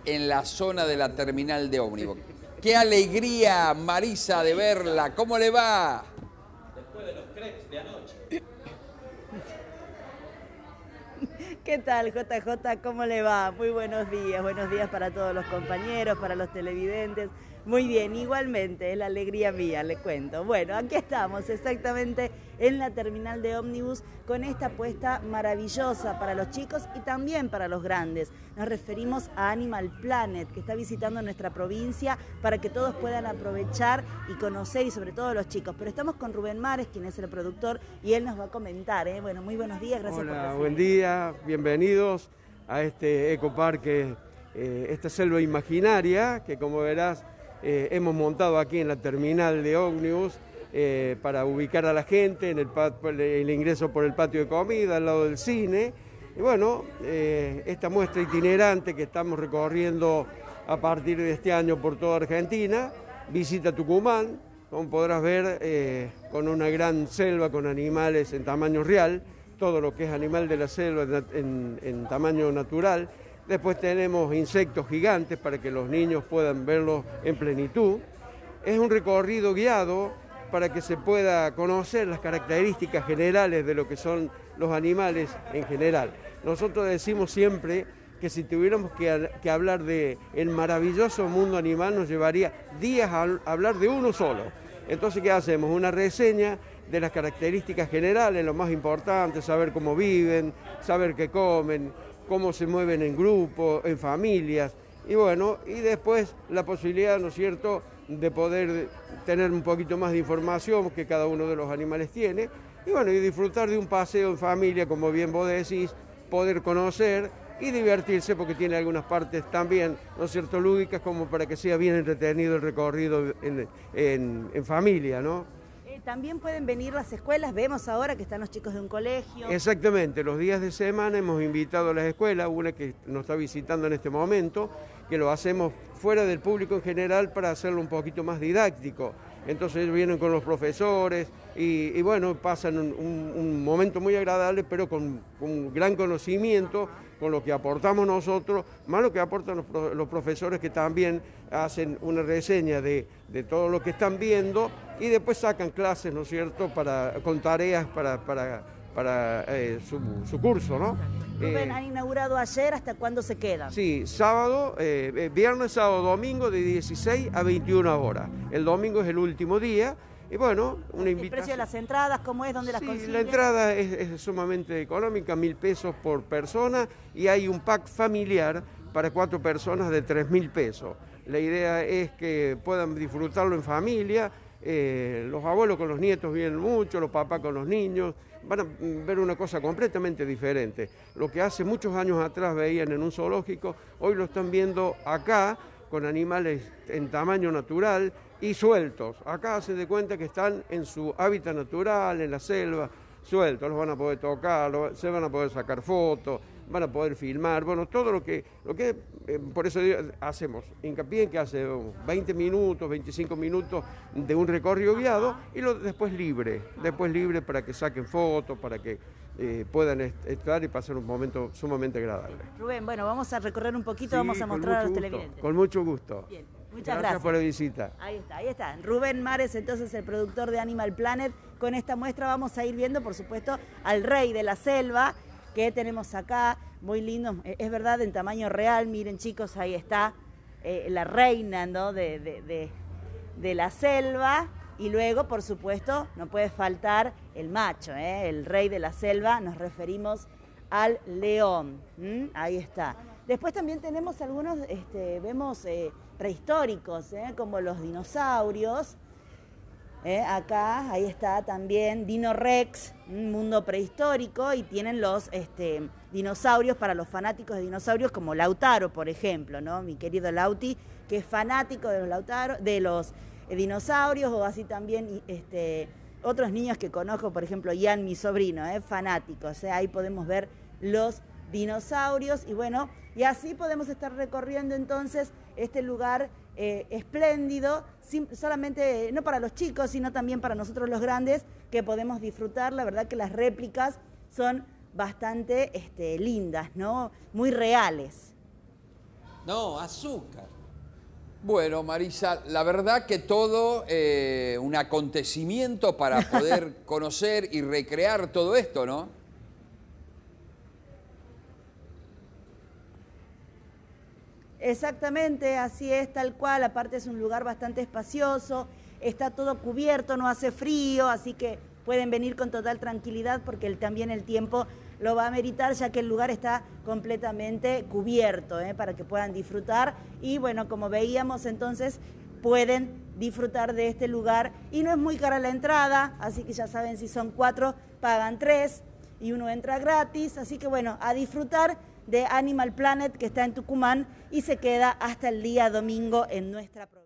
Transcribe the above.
en la zona de la terminal de ómnibus. ¡Qué alegría, Marisa, de verla! ¿Cómo le va? Después de los crepes de anoche. ¿Qué tal, JJ? ¿Cómo le va? Muy buenos días para todos los compañeros, para los televidentes. Muy bien, igualmente, es la alegría mía, le cuento. Bueno, aquí estamos exactamente en la terminal de ómnibus con esta apuesta maravillosa para los chicos y también para los grandes. Nos referimos a Animal Planet, que está visitando nuestra provincia para que todos puedan aprovechar y conocer, y sobre todo los chicos. Pero estamos con Rubén Mares, quien es el productor, y él nos va a comentar. Bueno, muy buenos días, gracias por recibirnos. Buen día, bienvenidos a este ecoparque, esta selva imaginaria, que como verás, hemos montado aquí en la terminal de ómnibus para ubicar a la gente en el ingreso por el patio de comida, al lado del cine. Y bueno, esta muestra itinerante que estamos recorriendo a partir de este año por toda Argentina, visita Tucumán, como podrás ver, con una gran selva con animales en tamaño real, todo lo que es animal de la selva en tamaño natural. Después tenemos insectos gigantes para que los niños puedan verlos en plenitud. Es un recorrido guiado para que se pueda conocer las características generales de lo que son los animales en general. Nosotros decimos siempre que si tuviéramos que hablar del maravilloso mundo animal nos llevaría días a hablar de uno solo. Entonces, ¿qué hacemos? Una reseña de las características generales, lo más importante, saber cómo viven, saber qué comen, cómo se mueven en grupos, en familias, y bueno, y después la posibilidad, ¿no es cierto?, de poder tener un poquito más de información que cada uno de los animales tiene, y bueno, y disfrutar de un paseo en familia, como bien vos decís, poder conocer y divertirse, porque tiene algunas partes también, ¿no es cierto?, lúdicas, como para que sea bien entretenido el recorrido en familia, ¿no? También pueden venir las escuelas, vemos ahora que están los chicos de un colegio. Exactamente, los días de semana hemos invitado a las escuelas, una que nos está visitando en este momento, que lo hacemos fuera del público en general para hacerlo un poquito más didáctico. Entonces ellos vienen con los profesores y bueno, pasan un momento muy agradable, pero con un gran conocimiento, con lo que aportamos nosotros, más lo que aportan los profesores, que también hacen una reseña de todo lo que están viendo y después sacan clases, ¿no es cierto?, con tareas para su curso, ¿no? Rubén, han inaugurado ayer, ¿hasta cuándo se quedan? Sí, sábado, viernes, sábado, domingo de 16 a 21 horas. El domingo es el último día. Y bueno, una invitación. ¿El precio de las entradas cómo es? ¿Dónde las consiguen? La entrada es sumamente económica, 1.000 pesos por persona, y hay un pack familiar para 4 personas de 3.000 pesos. La idea es que puedan disfrutarlo en familia, los abuelos con los nietos vienen mucho, los papás con los niños, van a ver una cosa completamente diferente. Lo que hace muchos años atrás veían en un zoológico, hoy lo están viendo acá, con animales en tamaño natural y sueltos. Acá se de cuenta que están en su hábitat natural, en la selva, sueltos. Los van a poder tocar, se van a poder sacar fotos, van a poder filmar. Bueno, todo lo que por eso hacemos hincapié en que hace 20 minutos, 25 minutos de un recorrido guiado y después libre para que saquen fotos, para que puedan estar y pasar un momento sumamente agradable. Rubén, bueno, vamos a recorrer un poquito, Sí, vamos a mostrar a los televidentes. Con mucho gusto. Bien, muchas gracias. Gracias por la visita. Ahí está. Rubén Mares, entonces el productor de Animal Planet. Con esta muestra vamos a ir viendo, por supuesto, al rey de la selva que tenemos acá, muy lindo, es verdad, en tamaño real. Miren, chicos, ahí está la reina, ¿no?, de la selva. Y luego, por supuesto, no puede faltar el macho, el rey de la selva, nos referimos al león. Ahí está. Después también tenemos algunos, vemos prehistóricos, como los dinosaurios. Acá, ahí está también Dino Rex, un mundo prehistórico, y tienen los dinosaurios para los fanáticos de dinosaurios, como Lautaro, por ejemplo, ¿no? Mi querido Lauti, que es fanático de los dinosaurios, o así también otros niños que conozco, por ejemplo, Ian, mi sobrino, fanático. O sea, ahí podemos ver los dinosaurios y bueno, y así podemos estar recorriendo entonces este lugar espléndido, solamente no para los chicos, sino también para nosotros los grandes, que podemos disfrutar. La verdad que las réplicas son bastante lindas, ¿no? Muy reales. No, azúcar. Bueno, Marisa, la verdad que todo un acontecimiento para poder conocer y recrear todo esto, ¿no? Exactamente, así es, tal cual. Aparte es un lugar bastante espacioso, está todo cubierto, no hace frío, así que pueden venir con total tranquilidad porque también el tiempo lo va a ameritar, ya que el lugar está completamente cubierto, para que puedan disfrutar. Y bueno, como veíamos entonces, pueden disfrutar de este lugar y no es muy cara la entrada, así que ya saben, si son 4, pagan 3 y uno entra gratis. Así que bueno, a disfrutar de Animal Planet, que está en Tucumán y se queda hasta el día domingo en nuestra provincia.